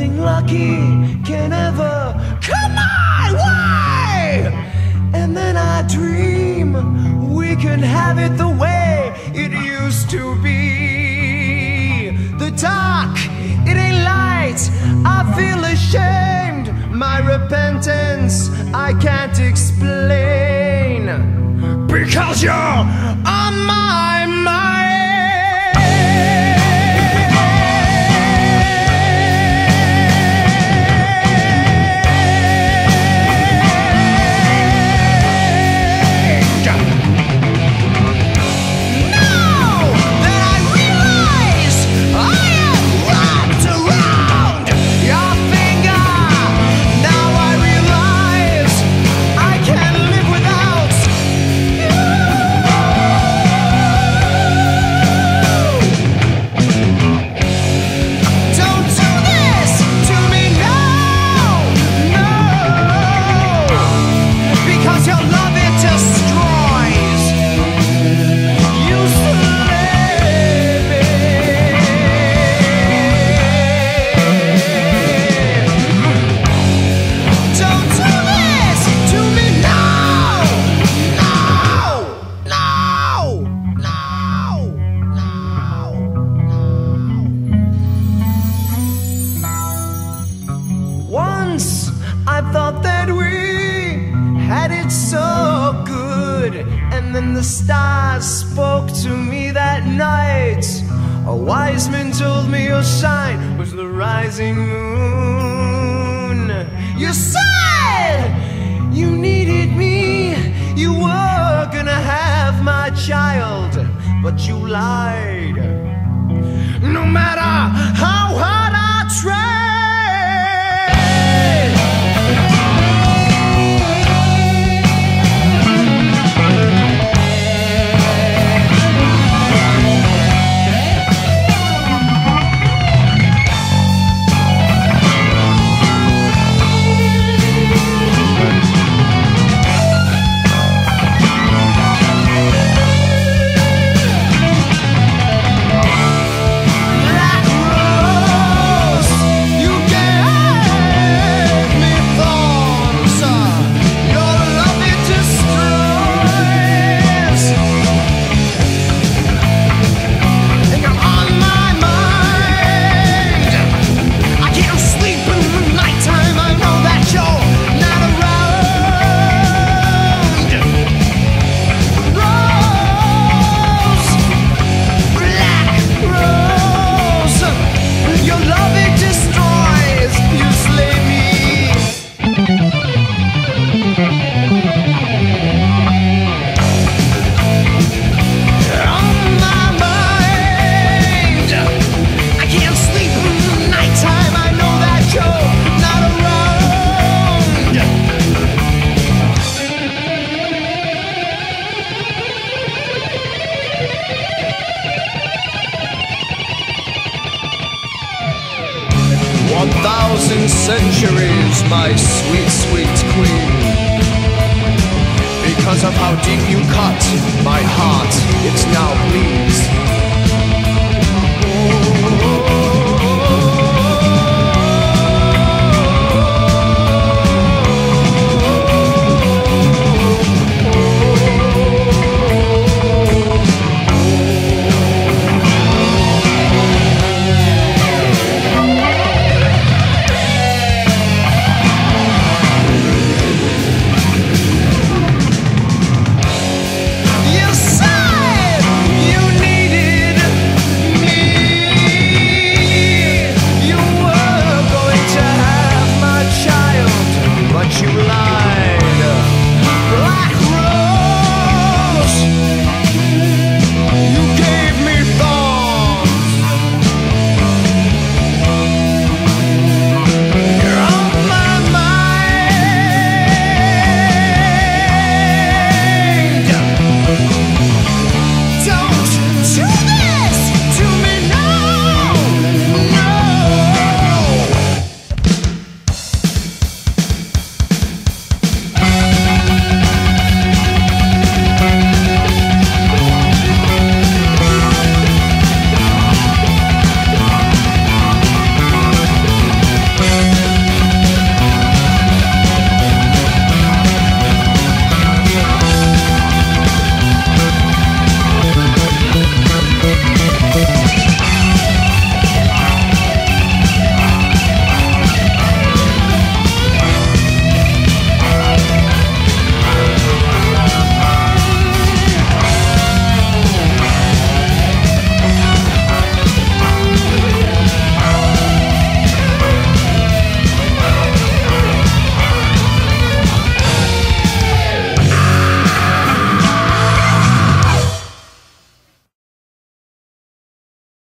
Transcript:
Nothing lucky can ever come my way. And then I dream we can have it the way it used to be. The dark, it ain't light, I feel ashamed. My repentance I can't explain, because you're on my mind. Once I thought that we had it so good, and then the stars spoke to me that night. A wise man told me your sign was the rising moon. You said you needed me, you were gonna have my child, but you lied. No matter how hard I tried, 1,000 centuries, my sweet, sweet queen. Because of how deep you cut my heart, it now bleeds.